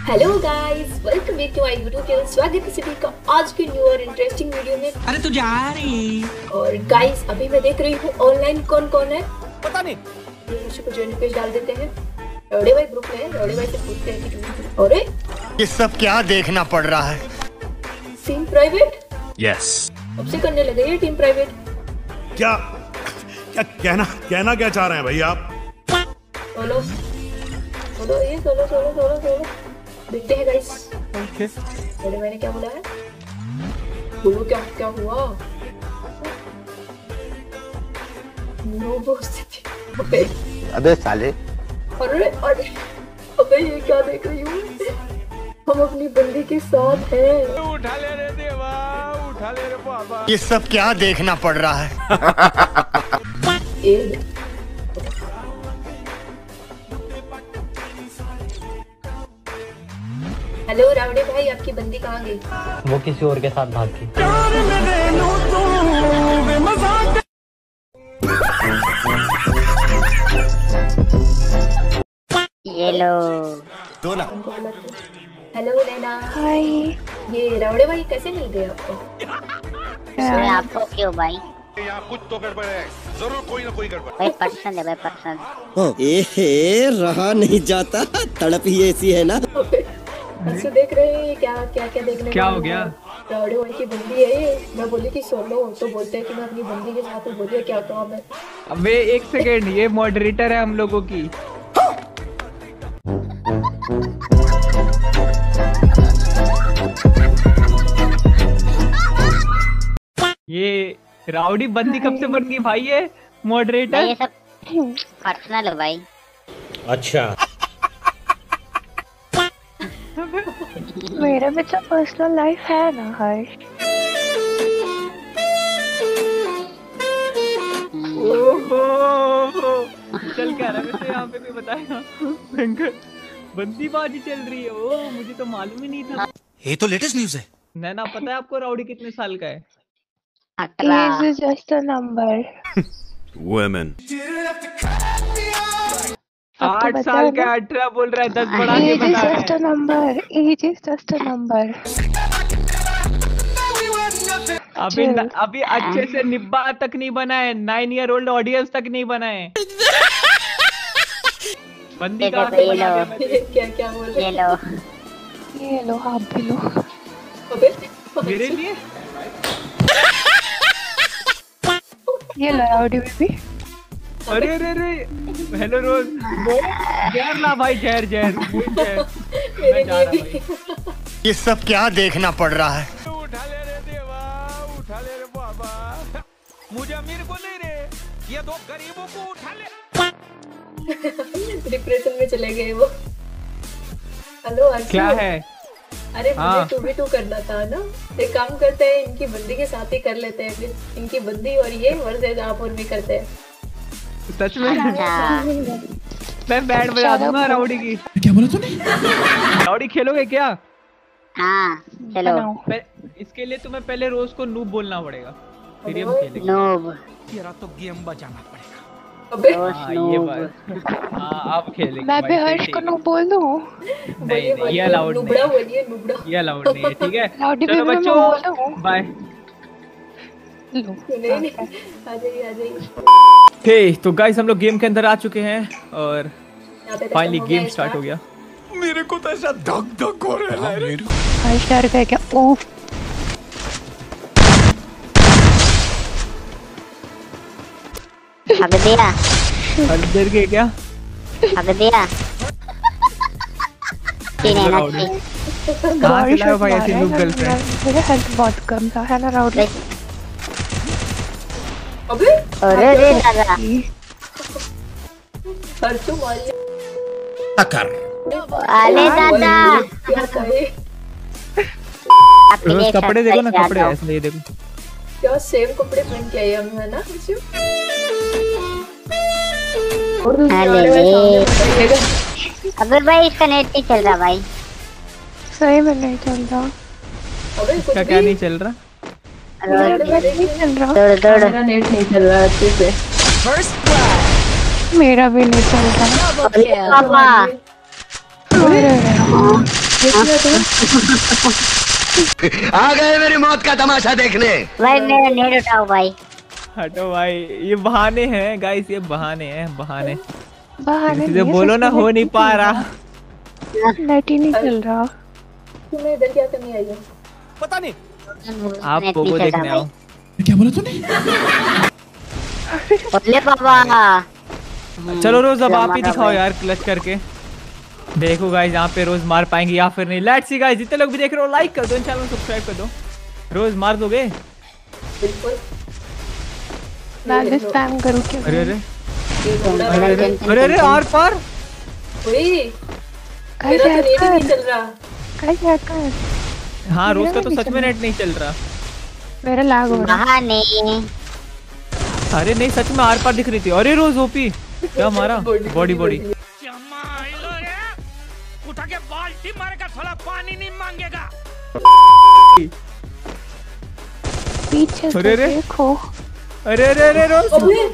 Hello guys, welcome back to my YouTube channel. स्वागत है सभी का आज के न्यू और इंटरेस्टिंग वीडियो में। अरे तू जा रही। और गाइस अभी मैं देख रही हूँ ऑनलाइन कौन कौन है पता नहीं। को ज्वाइन पेज डाल देते हैं। रौड़े भाई ग्रुप में है, रौड़े भाई से पूछते हैं कि अरे ये सब क्या देखना पड़ रहा है। टीम प्राइवेट यस अब से करने लगे ये टीम प्राइवेट। क्या क्या कहना क्या चाह रहे हैं भाई आप? सोलो सोलो ये सोलो सोलो सोलो सोलो देखते हैं गाइस। ओके रौड़े भाई ने क्या बोला है, बोलो क्या क्या हुआ। नो बोलते अबे साले, अरे अरे अबे ये क्या देख रही हूँ, हम अपनी बंदी के साथ हैं। उठा ले रे देवा, उठा ले रे बाबा। ये सब क्या देखना पड़ रहा है। हेलो रावड़े भाई, आपकी बंदी कहाँ गई? वो किसी और के साथ भाग गई। हेलो दो ना। हेलो नैना। हाय। ये रावड़े भाई कैसे मिल गए आपको? आपको क्यों भाई? यहाँ कुछ तो गड़बड़ है, जरूर कोई ना कोई गड़बड़। भाई पर्सनल है भाई, पर्सनल। एहे रहा नहीं जाता, तड़प ही ऐसी है ना। अच्छा देख रहे हैं क्या क्या क्या देखने क्या हो गया? रावड़े भाई की बंदी है ये। मैं बोली कि सोलो तो बोलते हैं कि मैं अपनी बंदी के साथ हूँ। बोलिए क्या काम है? अबे एक सेकेंड, ये मॉडरेटर है हम लोगों की। ये राउडी बंदी कब से बन गई भाई? ये मॉडरेटर ये सब पर्सनल है भाई। अच्छा मेरा भी तो पर्सनल लाइफ है ना हर्ष। चल क्या रहा वैसे यहाँ पे कोई बताएगा? भयंकर बंदीबाजी चल रही है। ओ मुझे तो मालूम ही नहीं था। ये तो लेटेस्ट न्यूज़ है। नैना पता है आपको राउडी कितने साल का है? 18 is just a number। Women 8 साल का 18 बोल रहा है, 10 बढ़ा के Age is बता just a number। Age is just a number। अभी अच्छे से निब्बा तक नहीं बना है, 9 ईयर ओल्ड ऑडियंस तक नहीं बना है। बंदी का क्या क्या बोल रहे हैं? ये लो आप भी लो। मेरे लिए ये लो राउडी बेबी। अरे अरे अरे हेलो रोज। जहर ला भाई, जहर जहर मैं जा रहा भाई। ये सब क्या देखना पड़ रहा है। उठा ले रे देवा, उठा ले रे बाबा। मुझे अमीर को नहीं रे, ये दो गरीबों को उठा ले। डिप्रेशन में चले गए वो। हेलो अर्जुन। क्या है? अरे मुझे 2v2 करना था ना। एक काम करते हैं, इनकी बंदी के साथ ही कर लेते हैं। फिर इनकी बंदी और ये वर्सेस आप और भी करते हैं। सच में? मैं बैंड बजा दूंगा राउडी की। क्या बोला तूने? राउडी खेलोगे क्या? हाँ चलो। इसके लिए तुम्हें पहले रोज को नूब बोलना पड़ेगा, फिर हम खेलेंगे। नूब तेरा तो गेम बजाना पड़ेगा। अबे ये बात। हाँ आप खेलेंगे। मैं भी हर्ष को नो बोल दूँ। नहीं ये अलाउड नहीं। नुबड़ा बोलिए, नुबड़ा। ये अलाउड नहीं है, ठीक है? राउडी चलो बेबी बच्चों मैं बोल दूँ। बाय। नहीं आ जाइए आ जाइए। हे तो गाइस हम लोग गेम के अंदर आ चुके हैं और फाइनली गेम स्टार्ट हो गया। मेरे को तो ऐसा धक धक हो रहा है। हर्ष डर गया क्या? ओह हग दिया, अंदर के क्या हग दिया। तीन ना कहाँ से लाए भाई ऐसी नूब गर्लफ्रेंड? मेरा हेल्थ बहुत कम था है ना राउडी। अबे अरे रे दादा, अर्जुन मारिए। अरे दादा क्या करे? रोज कपड़े देखो ना, कपड़े ऐसे ये देखो। क्या सेम कपड़े पहन के आई हम, है ना? अबे भाई इसका नेट नहीं चल रहा भाई। सही में नहीं चल रहा। अबे कुछ क्या नहीं चल रहा? नहीं चल रहा। मेरा नेट नहीं चल रहा अच्छे से। मेरा भी नहीं चल रहा। पापा आ गए मेरी मौत का तमाशा देखने। भाई मेरा नेट उठाओ भाई। हटो भाई, ये बहाने हैं गाइस, ये बहाने हैं, बहाने। बहाने किसी से बोलो ना, हो नहीं पा रहा, नेट ही नहीं चल रहा। तुम्हें इधर क्या करने आई हो? पता नहीं। आप पोगो देखने आओ। क्या बोला तूने? बोले बाबा। चलो रोज अब आप ही दिखाओ यार क्लच करके। देखो गाइस यहाँ पे रोज मार पाएंगे या फिर नहीं। लेट्स सी गाइस, जितने लोग भी देख रहे हो लाइक कर दो, चैनल को सब्सक्राइब कर दो। रोज मार दोगे? बिल्कुल। मैं स्पैम करूं क्या? अरे अरे अरे अरे आर पार। वही गाइस मेरा तो नेट ही नहीं हैकर, चल रहा। गाइस हैकर, हाँ रोज का तो सच में नेट नहीं चल रहा। मेरा लैग हो रहा है। बहाने। अरे नहीं सच में आर पार दिख रही थी। अरे रोज ओपी क्या मारा, बॉडी बॉडी। उठा के बाल्टी मारेगा, साला पानी नहीं मांगेगा। पीछे से अरे रे। देखो। अरे अरे अरे रोज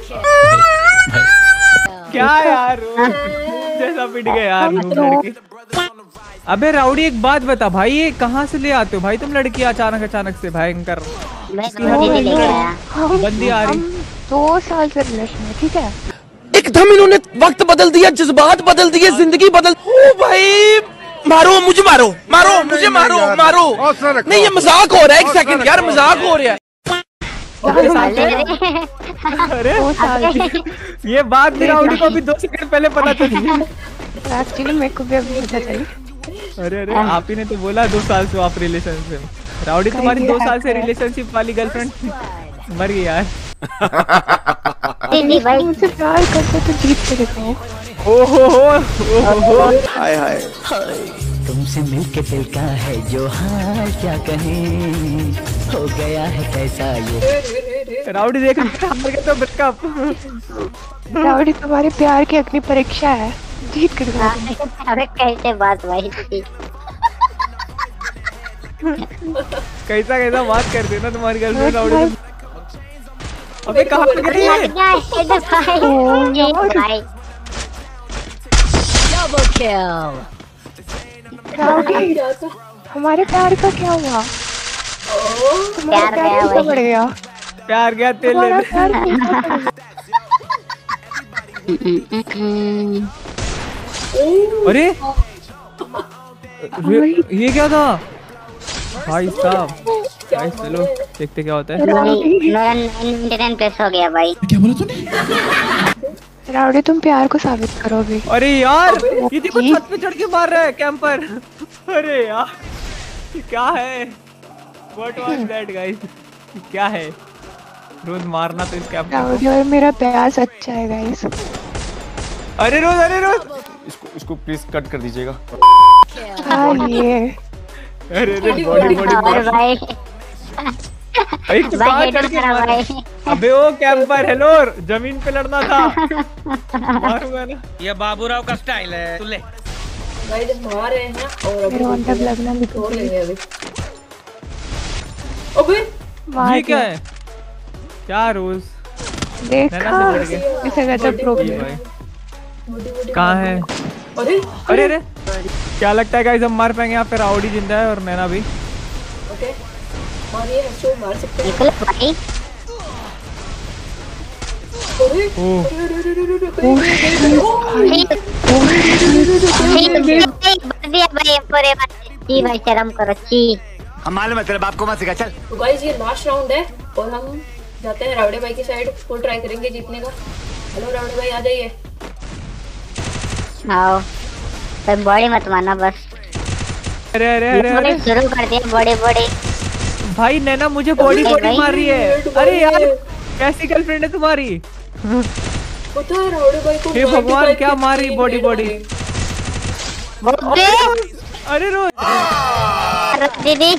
क्या यार, रोज जैसा पिट गया यार लड़की। अबे राउडी एक बात बता भाई, ये कहाँ से ले आते हो भाई तुम लड़की अचानक से भयंकर मैं तो नहीं लेके आया। बंदी आ रही। 2 साल से रिलेशन है, ठीक है? एकदम इन्होंने वक्त बदल दिया, जज्बात बदल दिए, जिंदगी बदल। ओ भाई मारो मुझे, मारो मारो मुझे, मारो मारो। नहीं ये मजाक हो रहा है, एक सेकंड यार, मजाक हो रहा है। अरे 2 साल से। ये बात भी राउडी को भी 2 सेकंड पहले पता चली। एक्चुअली मेरे को भी अभी पता चली। अरे अरे आप ही ने तो बोला 2 साल से आप रिलेशनशिप। राउडी तुम्हारी 2 साल से रिलेशनशिप वाली गर्लफ्रेंड मर गई यार। नहीं भाई, तुमसे प्यार करते तो जीत के दिखाओ। ओहो हाय हाय। तुमसे मिलके दिल का है जो हाल क्या कहें, हो गया है कैसा ये। राउडी देख हार गया तो ब्रेकअप। राउडी तुम्हारे प्यार की अग्नि परीक्षा है, जीत कर दिखाओ। अरे कैसे बात भाई। कैसा बात कर देना तुम्हारी गर्लफ्रेंड राउडी। अबे कहाँ पे गई है? भाई राउडी क्या था? हमारे प्यार का क्या हुआ? तुम्हारा प्यार प्यार गया कैसे भाई। बढ़ गया? प्यार गया तेल तुम्हारा लेने। प्यार कैसे बढ़ गया? अरे ये क्या था भाई साहब? गाइस चलो देखते क्या होता है। मेरा 9 प्लस हो गया भाई। क्या बोला तूने? राउडी तुम प्यार को साबित करो अभी। अरे यार ये देखो छत पे चढ़ के मार रहा है कैंपर। अरे यार ये क्या है? What was that guys? क्या है? रोज मारना तो इस कैंपर राउडी और मेरा प्यार सच्चा है गाइस। अरे रोज इसको प्लीज कट कर दीजिएगा। ये अरे बॉडी और भाई एक तो भाई कहाँ हेडर चढ़ के करा मार रहा है? भाई। अबे ओ कैंपर हेलो, जमीन पे लड़ना था। मारूंगा ना। ये बाबूराव का स्टाइल है। तू ले भाई जब मार रहे हैं ना और अभी मेरे अंदर लगना भी तोड़ लेंगे अभी। अबे मार ये क्या है? क्या रोज देखा नैना से बढ़ गया। इसे कहते ये प्रॉब्लम। भाई कहाँ है? अरे अरे अरे क्या लगता है गाइस हम मार पाएंगे यहाँ पे? राउडी जिंदा है और नैना भी। ओके मारिए, हेडशॉट मार सकते हैं। निकल भाई। अरे ओह बढ़ दिया भाई पूरे जी भाई, शर्म करो ची। हम मालूम है तेरे बाप को मत सिखा, चल। तो गाइस ये लास्ट राउंड है और हम जाते हैं रावड़े भाई की साइड। फुल ट्राई करेंगे जीतने का। हेलो रावड़े भाई आ जाइए। आओ तो बॉडी मत मारना बस। अरे अरे अरे अरे शुरू कर दिया बड़े बड़े। भाई नैना मुझे बॉडी मार रही है। अरे यार कैसी गर्लफ्रेंड है तुम्हारी? पता है रावड़े भाई को हे भगवान क्या मार रही बॉडी अरे रोज दीदी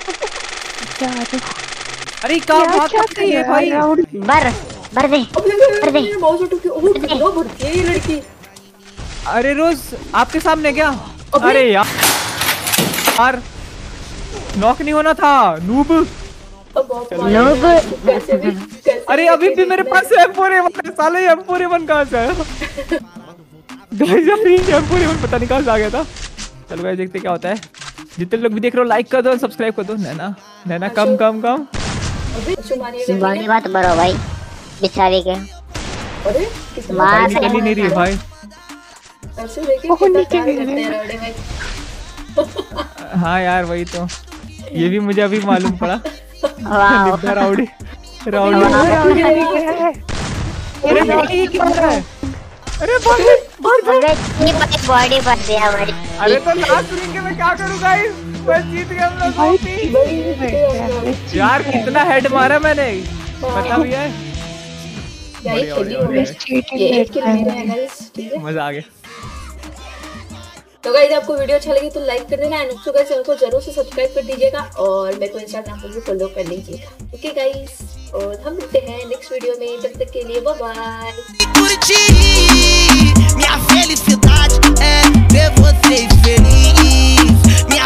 अरे क्या बात करती है भाई? बर दे माउस उठा के ओह कितना भर के ये लड़की। अरे रोज आपके सामने क्या? अरे यार नॉक नहीं होना था नूब। अरे अभी भी मेरे पास M4A1 साले। M4A1 कहाँ से आया? गाइस M4A1 पता नहीं कहाँ से आ गया था। चलो गाइस देखते क्या होता है। जितने लोग भी देख रहे हो लाइक कर दो, सब्सक्राइब कर दो। नैना नैना कम कम कम। बॉडी मत भरो भाई बेचारे के। अरे मार निकल ही नहीं रही भाई। ऐसे देखिए कितना प्यार करते हैं राउडी भाई। हाँ यार वही तो, ये भी मुझे अभी मालूम पड़ा। वाह राउडी राउडी। अरे बॉडी बन दिया भाई। अरे तो लास्ट रिंग में क्या करूँ गाइस, बस जीत गए हम लोग। यार कितना हेड मारा मैंने, पता भी है। मजा आ गया। तो गाइस आपको वीडियो अच्छा लगी तो लाइक कर देना एंड उसको गाइस चैनल को जरूर से सब्सक्राइब कर दीजिएगा और मेरे को इंस्टाग्राम पर भी फॉलो कर लीजिएगा। ओके गाइस, और हम मिलते हैं नेक्स्ट वीडियो में, तब तक के लिए बाय बाय।